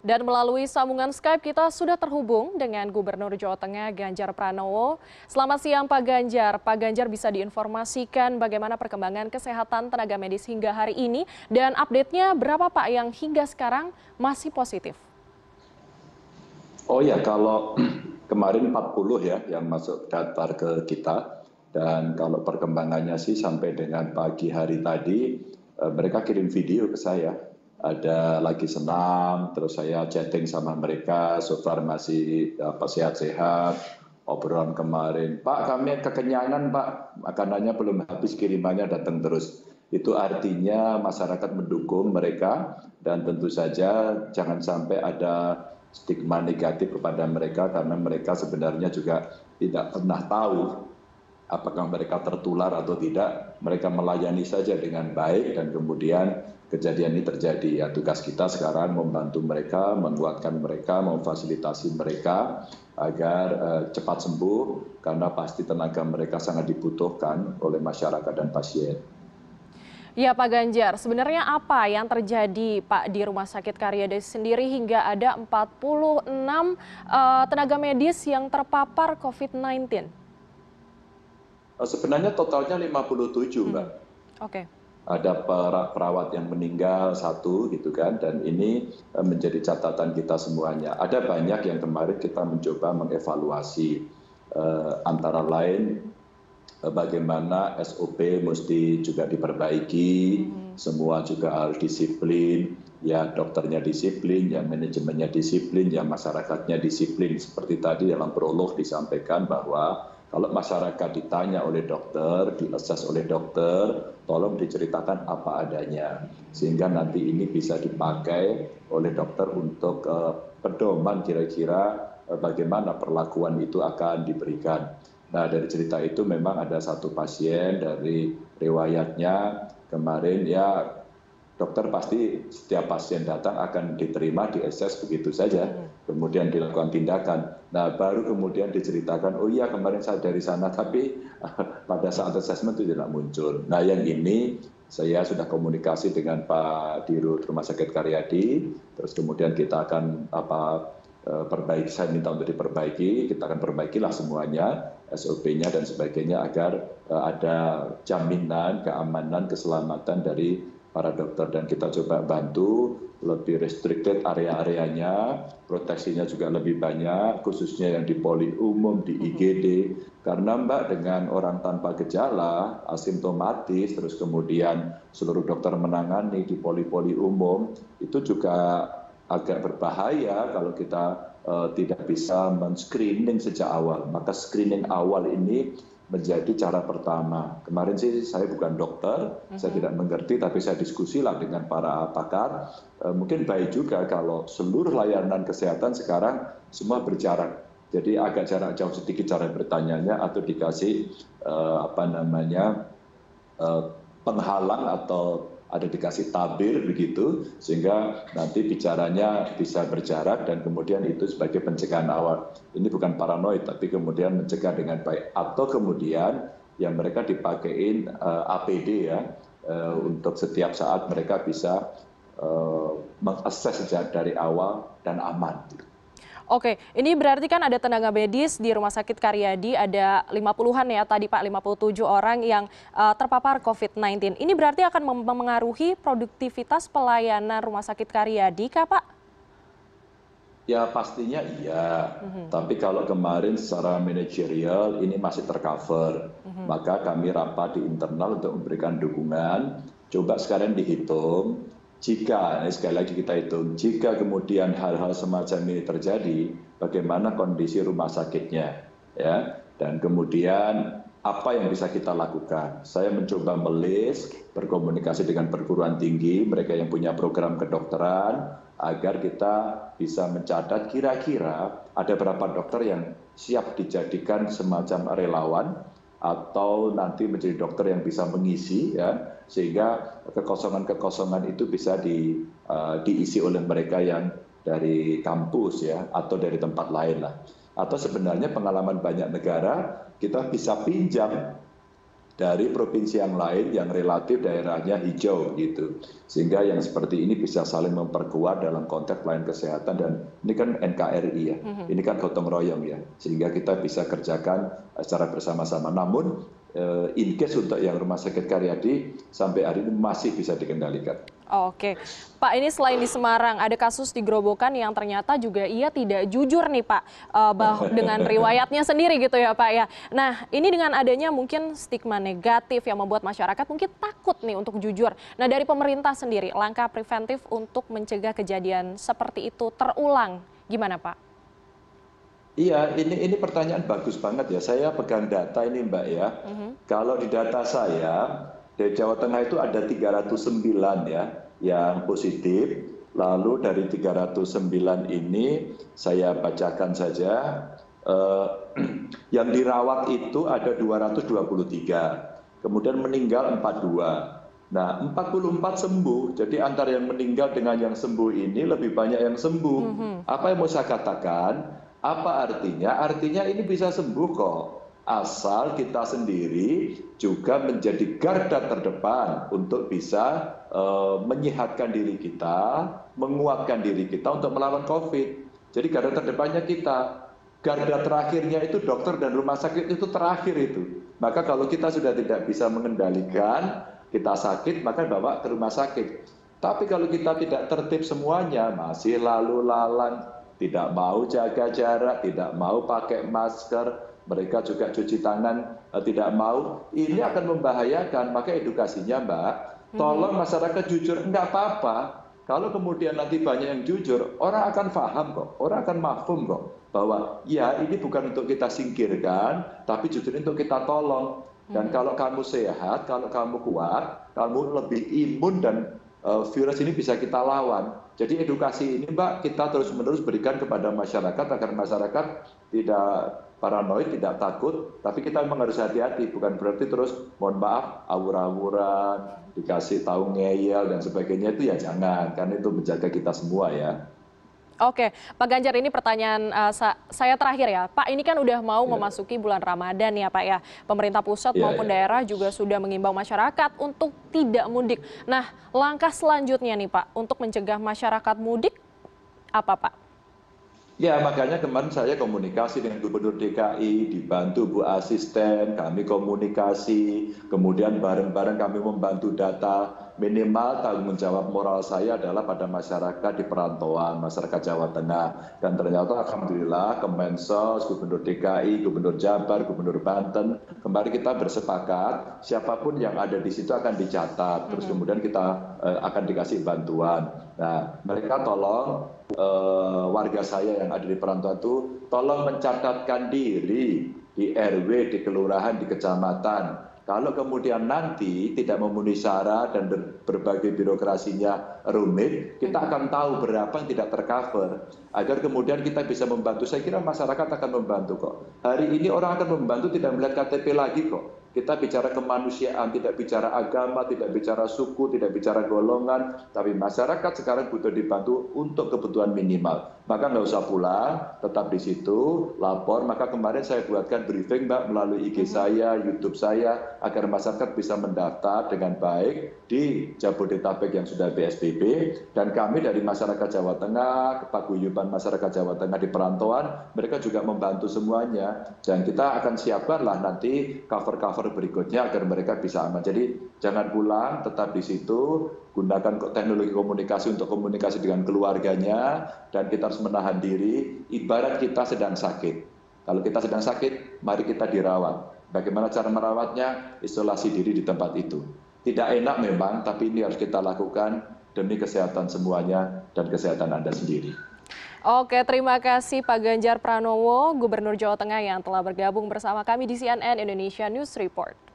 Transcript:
Dan melalui sambungan Skype kita sudah terhubung dengan Gubernur Jawa Tengah Ganjar Pranowo. Selamat siang Pak Ganjar. Pak Ganjar, bisa diinformasikan bagaimana perkembangan kesehatan tenaga medis hingga hari ini dan update-nya berapa Pak yang hingga sekarang masih positif? Oh ya, kalau kemarin 40 ya yang masuk daftar ke kita, dan kalau perkembangannya sih sampai dengan pagi hari tadi mereka kirim video ke saya. Ada lagi senam, terus saya chatting sama mereka, so far masih sehat-sehat. Obrolan kemarin, Pak kami kekenyangan Pak, makanannya belum habis, kirimannya datang terus. Itu artinya masyarakat mendukung mereka, dan tentu saja jangan sampai ada stigma negatif kepada mereka, karena mereka sebenarnya juga tidak pernah tahu apakah mereka tertular atau tidak. Mereka melayani saja dengan baik, dan kemudian kejadian ini terjadi. Ya, tugas kita sekarang membantu mereka, menguatkan mereka, memfasilitasi mereka agar cepat sembuh, karena pasti tenaga mereka sangat dibutuhkan oleh masyarakat dan pasien. Ya Pak Ganjar, sebenarnya apa yang terjadi Pak di Rumah Sakit Karyadi sendiri hingga ada 46 tenaga medis yang terpapar COVID-19? Sebenarnya totalnya 57 Mbak. Oke. Ada perawat yang meninggal 1 gitu kan, dan ini menjadi catatan kita semuanya. Ada banyak yang kemarin kita mencoba mengevaluasi, antara lain bagaimana SOP mesti juga diperbaiki, semua juga harus disiplin, ya dokternya disiplin, ya manajemennya disiplin, ya masyarakatnya disiplin. Seperti tadi dalam prolog disampaikan bahwa kalau masyarakat ditanya oleh dokter, diases oleh dokter, tolong diceritakan apa adanya. Sehingga nanti ini bisa dipakai oleh dokter untuk pedoman kira-kira bagaimana perlakuan itu akan diberikan. Nah, dari cerita itu memang ada 1 pasien dari riwayatnya kemarin, ya dokter pasti setiap pasien datang akan diterima, diases begitu saja, kemudian dilakukan tindakan. Nah, baru kemudian diceritakan, oh iya kemarin saya dari sana, tapi pada saat asesmen itu tidak muncul. Nah, yang ini saya sudah komunikasi dengan Pak Dirut Rumah Sakit Karyadi, terus kemudian kita akan perbaiki, saya minta untuk diperbaiki, kita akan perbaikilah semuanya, SOP-nya dan sebagainya, agar ada jaminan keamanan, keselamatan dari para dokter, dan kita coba bantu lebih restricted area-areanya, proteksinya juga lebih banyak, khususnya yang di poli umum, di IGD, karena Mbak dengan orang tanpa gejala, asimptomatis, terus kemudian seluruh dokter menangani di poli-poli umum, itu juga agak berbahaya kalau kita tidak bisa men-screening sejak awal. Maka screening awal ini menjadi cara pertama. Kemarin sih saya bukan dokter, saya tidak mengerti, tapi saya diskusilah dengan para pakar. Mungkin baik juga kalau seluruh layanan kesehatan sekarang semua berjarak. Jadi agak jarak jauh sedikit cara bertanyanya, atau dikasih penghalang, atau ada dikasih tabir begitu, sehingga nanti bicaranya bisa berjarak, dan kemudian itu sebagai pencegahan awal. Ini bukan paranoid, tapi kemudian mencegah dengan baik. Atau kemudian yang mereka dipakein APD ya, untuk setiap saat mereka bisa mengakses sejak dari awal dan aman. Oke, ini berarti kan ada tenaga medis di Rumah Sakit Karyadi, ada 50-an ya tadi Pak, 57 orang yang terpapar COVID-19. Ini berarti akan mempengaruhi produktivitas pelayanan Rumah Sakit Karyadi kah Pak? Ya pastinya iya, tapi kalau kemarin secara manajerial ini masih tercover, maka kami rapat di internal untuk memberikan dukungan. Coba sekarang dihitung, jika, sekali lagi kita hitung, jika kemudian hal-hal semacam ini terjadi, bagaimana kondisi rumah sakitnya, ya, dan kemudian apa yang bisa kita lakukan. Saya mencoba melis, berkomunikasi dengan perguruan tinggi, mereka yang punya program kedokteran, agar kita bisa mencatat kira-kira ada berapa dokter yang siap dijadikan semacam relawan, atau nanti menjadi dokter yang bisa mengisi, ya, sehingga kekosongan-kekosongan itu bisa diisi oleh mereka yang dari kampus, ya, atau dari tempat lain lah. Atau sebenarnya pengalaman banyak negara, kita bisa pinjam dari provinsi yang lain yang relatif daerahnya hijau gitu. Sehingga yang seperti ini bisa saling memperkuat dalam konteks pelayanan kesehatan, dan ini kan NKRI ya, ini kan gotong royong ya, sehingga kita bisa kerjakan secara bersama-sama. Namun in case untuk yang Rumah Sakit Karyadi sampai hari ini masih bisa dikendalikan. Oke, Pak, ini selain di Semarang ada kasus di Grobogan yang ternyata juga ia tidak jujur nih Pak, dengan riwayatnya sendiri gitu ya Pak ya. Nah, ini dengan adanya mungkin stigma negatif yang membuat masyarakat mungkin takut nih untuk jujur. Nah, dari pemerintah sendiri, langkah preventif untuk mencegah kejadian seperti itu terulang, gimana Pak? Iya, ini pertanyaan bagus banget ya. Saya pegang data ini Mbak ya. Kalau di data saya, di Jawa Tengah itu ada 309 ya yang positif. Lalu dari 309 ini saya bacakan saja. Yang dirawat itu ada 223. Kemudian meninggal 42. Nah, 44 sembuh. Jadi antara yang meninggal dengan yang sembuh ini lebih banyak yang sembuh. Apa yang mau saya katakan? Apa artinya? Artinya ini bisa sembuh kok. Asal kita sendiri juga menjadi garda terdepan untuk bisa menyehatkan diri kita, menguatkan diri kita untuk melawan COVID. Jadi garda terdepannya kita. Garda terakhirnya itu dokter dan rumah sakit itu terakhir itu. Maka kalau kita sudah tidak bisa mengendalikan, kita sakit, maka bawa ke rumah sakit. Tapi kalau kita tidak tertib semuanya, masih lalu lalang, tidak mau jaga jarak, tidak mau pakai masker, mereka juga cuci tangan, tidak mau, ini akan membahayakan. Maka edukasinya Mbak, tolong masyarakat jujur, enggak apa-apa. Kalau kemudian nanti banyak yang jujur, orang akan paham kok, orang akan mafhum kok, bahwa ya ini bukan untuk kita singkirkan, tapi justru untuk kita tolong. Dan kalau kamu sehat, kalau kamu kuat, kamu lebih imun dan virus ini bisa kita lawan. Jadi edukasi ini Mbak, kita terus-menerus berikan kepada masyarakat agar masyarakat tidak paranoid, tidak takut, tapi kita memang harus hati-hati, bukan berarti terus mohon maaf awur-awuran, dikasih tahu ngeyel dan sebagainya, itu ya jangan, karena itu menjaga kita semua ya. Oke, Pak Ganjar, ini pertanyaan saya terakhir ya. Pak, ini kan udah mau memasuki bulan Ramadan ya Pak ya. Pemerintah pusat maupun daerah juga sudah mengimbau masyarakat untuk tidak mudik. Nah, langkah selanjutnya nih Pak, untuk mencegah masyarakat mudik apa Pak? Ya, makanya kemarin saya komunikasi dengan Gubernur DKI, dibantu Bu Asisten, kami komunikasi, kemudian bareng-bareng kami membantu data. Minimal tanggung jawab moral saya adalah pada masyarakat di perantauan, masyarakat Jawa Tengah. Dan ternyata alhamdulillah Kemensos, Gubernur DKI, Gubernur Jabar, Gubernur Banten, kemarin kita bersepakat siapapun yang ada di situ akan dicatat, terus kemudian kita akan dikasih bantuan. Nah, mereka tolong warga saya yang ada di perantauan itu tolong mencatatkan diri di RW, di kelurahan, di kecamatan. Kalau kemudian nanti tidak memenuhi syarat dan berbagai birokrasinya rumit, kita akan tahu berapa yang tidak tercover. Agar kemudian kita bisa membantu, saya kira masyarakat akan membantu kok. Hari ini orang akan membantu tidak melihat KTP lagi kok. Kita bicara kemanusiaan, tidak bicara agama, tidak bicara suku, tidak bicara golongan, tapi masyarakat sekarang butuh dibantu untuk kebutuhan minimal. Maka nggak usah pulang, tetap di situ, lapor. Maka kemarin saya buatkan briefing Mbak melalui IG saya, YouTube saya, agar masyarakat bisa mendaftar dengan baik di Jabodetabek yang sudah PSBB. Dan kami dari masyarakat Jawa Tengah, paguyuban masyarakat Jawa Tengah di perantauan, mereka juga membantu semuanya. Dan kita akan siapkanlah nanti cover-cover berikutnya agar mereka bisa aman. Jadi jangan pulang, tetap di situ, gunakan teknologi komunikasi untuk komunikasi dengan keluarganya, dan kita harus menahan diri. Ibarat kita sedang sakit. Kalau kita sedang sakit, mari kita dirawat. Bagaimana cara merawatnya? Isolasi diri di tempat itu. Tidak enak memang, tapi ini harus kita lakukan demi kesehatan semuanya dan kesehatan Anda sendiri. Oke, terima kasih Pak Ganjar Pranowo, Gubernur Jawa Tengah yang telah bergabung bersama kami di CNN Indonesia News Report.